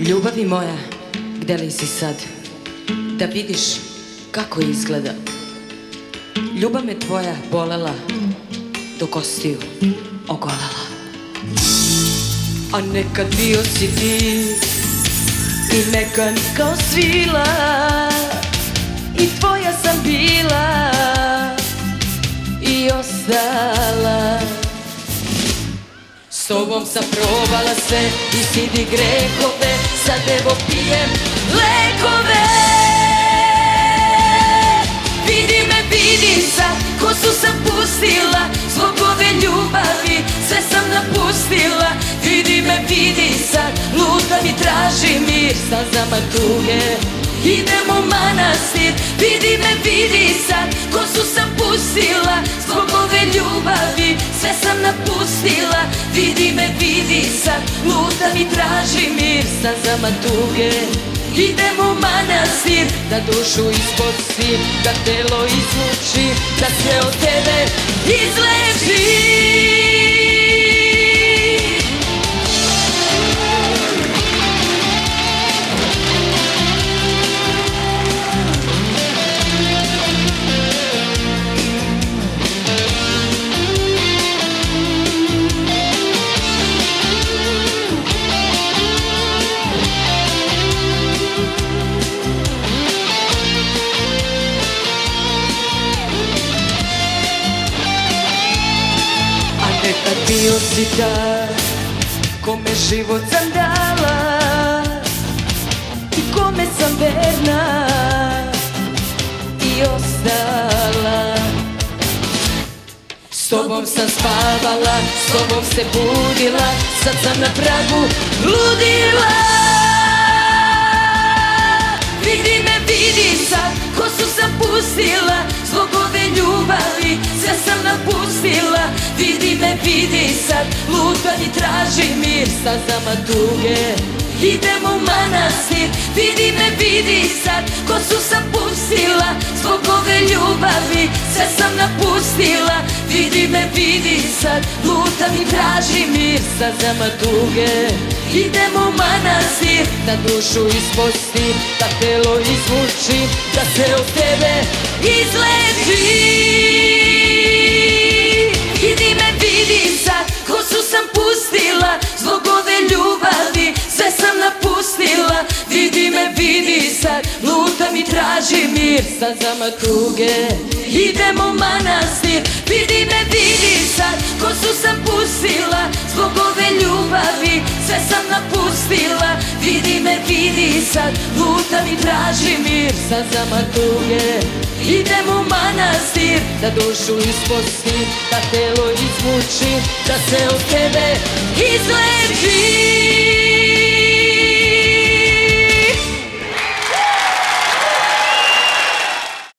Ljubavi moja, gde li si sad? Da vidiš kako izgleda. Ljubav me tvoja bolela, do kostiju ogolela. A nekad bio si ti i mekan kao svila, i tvoja sam bila i ostala. S tobom sam probala sve i sidi grehove, sad evo pijem lekove. Vidi me, vidi sad, kosu sam pustila, zbog ove ljubavi sve sam napustila. Vidi me, vidi sad, lutam i tražim mir, stazama tuge idem u manastir. Vidi me, vidi sad, kosu sam pustila, zbog ove ljubavi sve sam napustila. Vidi me, vidi sad, lutam i tražim mir, stazama tuge idem u manastir. Da dušu isposti, da telo izvuči, da sve od tebe izleči. Nekad bio si taj kome život sam dala i kome sam verna i ostala. S tobom sam spavala, s tobom se budila, sad sam na pragu ludila. Vidi me, vidi sad, kosu sam pustila, zbog ove ljubavi sve sam napustila. Vidi me, vidi sad, lutam i tražim mir, stazama tuge idem u manastir. Vidi me, vidi sad, kosu sam pustila, zbog ove ljubavi sve sam napustila. Vidi me, vidi sad, lutam i tražim mir, stazama tuge idem u manastir. Da dušu isposti, da telo izvuči, da se od tebe izleči. Vidi me, vidi sad, kosu sam pustila, zbog ove ljubavi sve sam napustila. Vidi me, vidi sad, lutam i tražim mir, stazama tuge idem u manastir. Vidi me, vidi sad, kosu sam pustila, zbog ove ljubavi sve sam napustila. Vidi me, vidi sad, lutam i tražim mir, stazama tuge idem u manastir. Da dušu isposti, da telo izvuči, da se od tebe izleči.